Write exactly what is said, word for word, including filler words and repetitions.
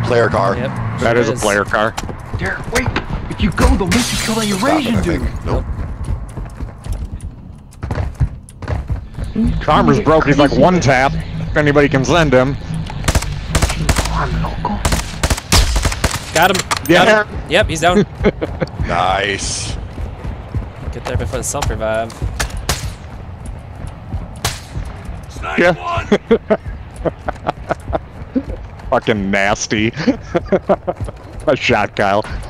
player car. Yep, That sure is a player car. Derek, wait! If you go, they'll make you kill that Eurasian dude! Nope. Armor's broke, he's like one tap. If anybody can send him. Got him. Yeah. Got him. Yep, he's down. Nice. Get there before the self revive. Snipe Yeah. one. Fucking nasty. A shot, Kyle.